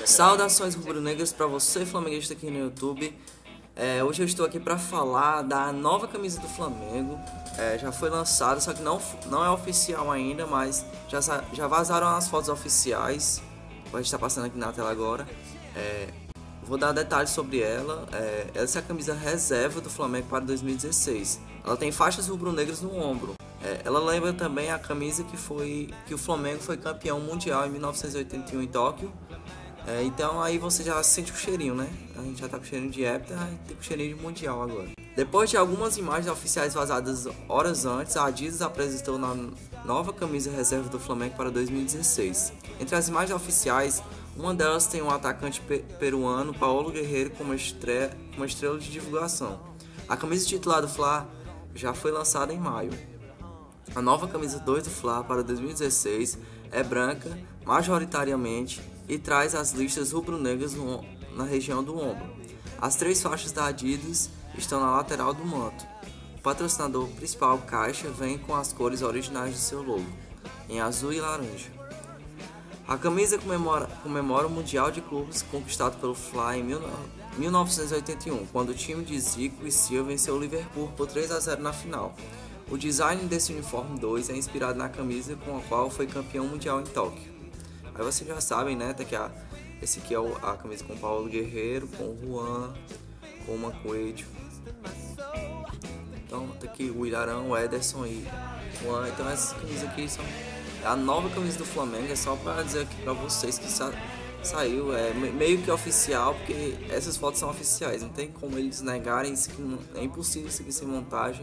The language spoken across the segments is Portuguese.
Saudações rubro-negras para você, flamenguista aqui no YouTube. Hoje eu estou aqui para falar da nova camisa do Flamengo. Já foi lançada, só que não é oficial ainda, mas já vazaram as fotos oficiais. A gente está passando aqui na tela agora. Vou dar detalhes sobre ela. Essa é a camisa reserva do Flamengo para 2016. Ela tem faixas rubro-negras no ombro. Ela lembra também a camisa que o Flamengo foi campeão mundial em 1981 em Tóquio. Então aí você já sente o cheirinho, né? A gente já tá com cheirinho de época, tem com cheirinho de mundial agora. Depois de algumas imagens oficiais vazadas horas antes, a Adidas apresentou a nova camisa reserva do Flamengo para 2016. Entre as imagens oficiais, uma delas tem um atacante peruano, Paulo Guerreiro, como estrela de divulgação. A camisa titular do Fla já foi lançada em maio. A nova camisa 2 do Fla para 2016 é branca, majoritariamente, e traz as listas rubro-negras na região do ombro. As três faixas da Adidas estão na lateral do manto. O patrocinador principal, Caixa, vem com as cores originais do seu logo, em azul e laranja. A camisa comemora o Mundial de Clubes conquistado pelo Fla em 1981, quando o time de Zico e Silva venceu o Liverpool por 3-0 na final. O design desse uniforme 2 é inspirado na camisa com a qual foi campeão mundial em Tóquio. Aí vocês já sabem, né? Esse aqui é a camisa com o Paulo Guerreiro, com o Juan, com o Mancoejo. Então tá aqui o Ilharão, o Ederson e o Juan. Então essas camisas aqui são a nova camisa do Flamengo. É só para dizer aqui para vocês que saiu, meio que oficial, porque essas fotos são oficiais. Não tem como eles negarem isso, que é impossível seguir sem montagem.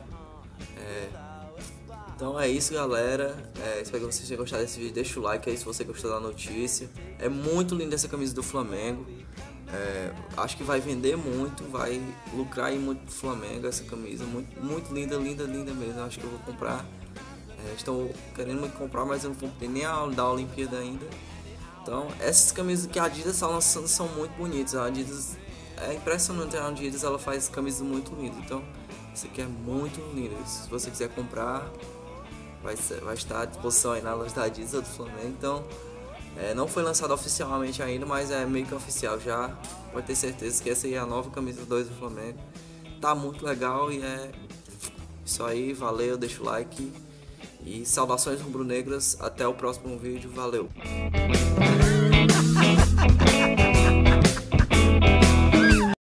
Então é isso, galera. Espero que vocês tenham gostado desse vídeo. Deixa o like aí se você gostou da notícia. É muito linda essa camisa do Flamengo. Acho que vai vender muito, vai lucrar aí muito do Flamengo essa camisa. Muito, muito linda, linda, linda mesmo. Acho que eu vou comprar. Estou querendo muito comprar, mas eu não comprei nem a da Olimpíada ainda. Então essas camisas que a Adidas está lançando são muito bonitas. A Adidas é impressionante, a Adidas ela faz camisas muito lindas. Então isso aqui é muito lindo. Se você quiser comprar, vai estar à disposição aí na loja da Adidas ou do Flamengo. Então não foi lançado oficialmente ainda, mas é meio que oficial já. Pode ter certeza que essa aí é a nova camisa 2 do Flamengo. Tá muito legal e é isso aí. Valeu, deixa o like e saudações rubro-negras. Até o próximo vídeo, valeu.